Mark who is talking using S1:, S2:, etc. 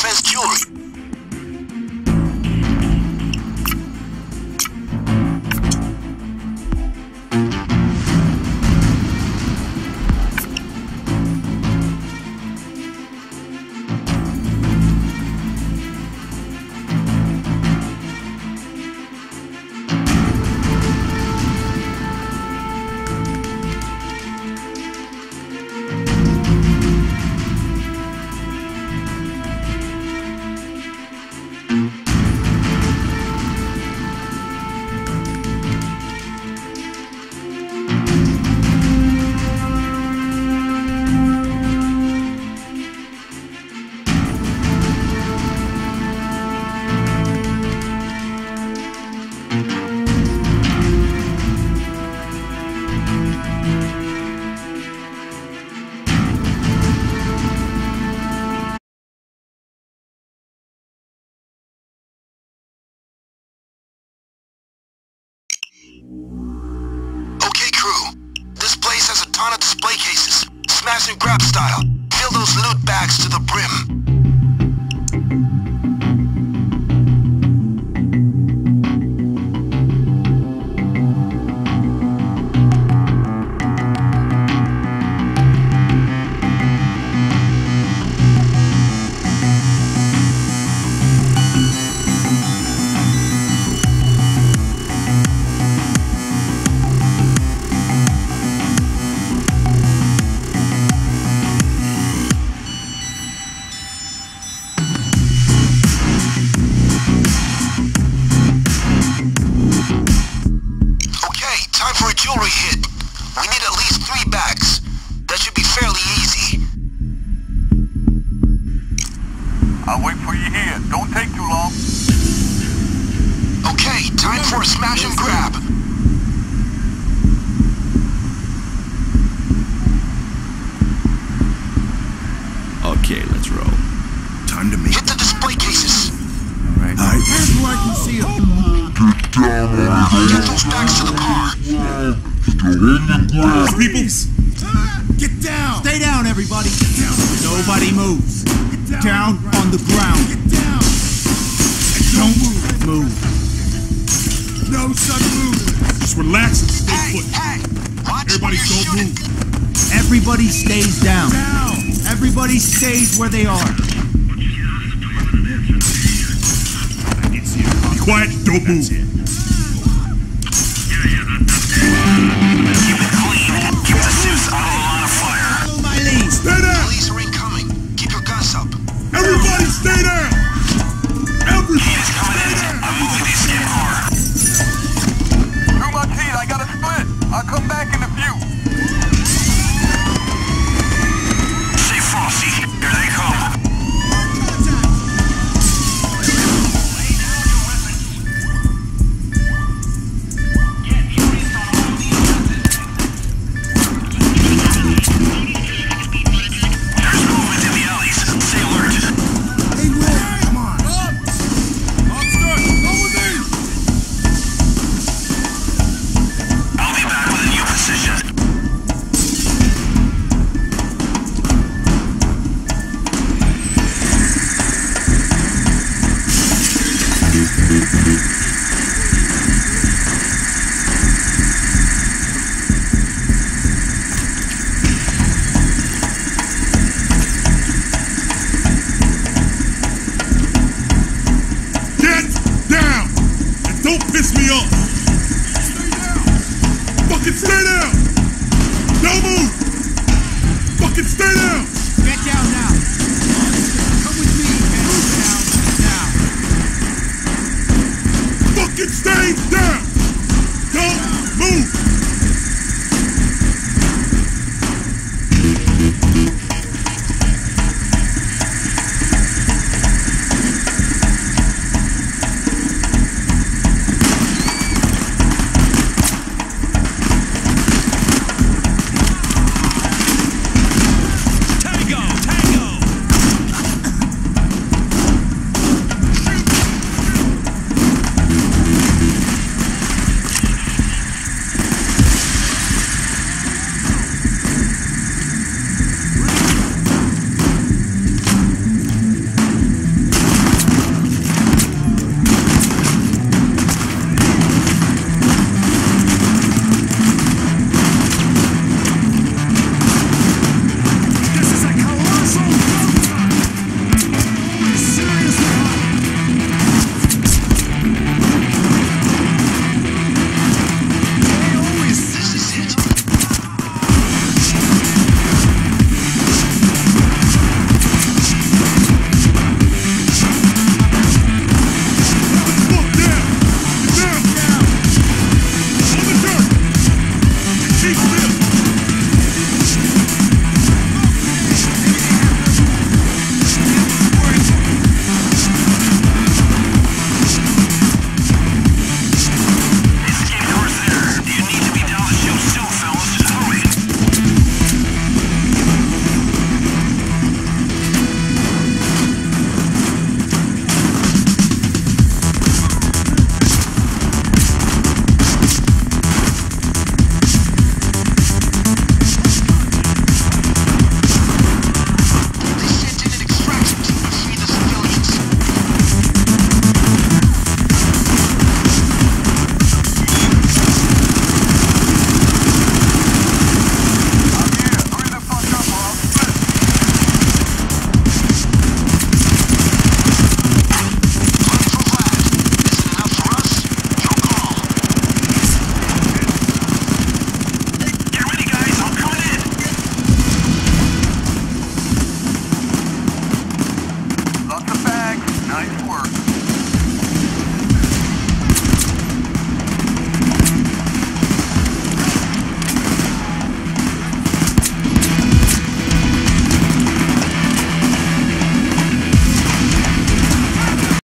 S1: his jewelry. Ton of display cases, smash and grab style. Fill those loot bags to the brim. Jewelry hit. We need at least 3 bags. That should be fairly easy.
S2: I'll wait for you here. Don't take too long.
S1: Okay, time for a smash and grab.
S3: Okay, let's roll.
S4: Time to make
S1: Hit the display cases.
S4: Alright. Where's where I can see them?
S1: Get those bags to the car.
S4: People! Get down! Stay down, everybody! Get down. Nobody moves. Get down on the ground. Get down! And don't move. No such move. Just relax and stay put.
S1: Hey! Watch
S4: Everybody don't
S1: shooting.
S4: move. Everybody stays down. Everybody stays where they are. Be quiet, don't move. Stay down!
S1: Police are incoming. Keep your guns up.
S4: Everybody stay down! Everybody
S2: stay down! I'm moving this damn car. Through my teeth, I got a split. I'll come back in a few. Say Frosty, here they come.
S4: Piss me off! Stay down! Fucking stay down! Don't move! Fucking stay down! Get down now!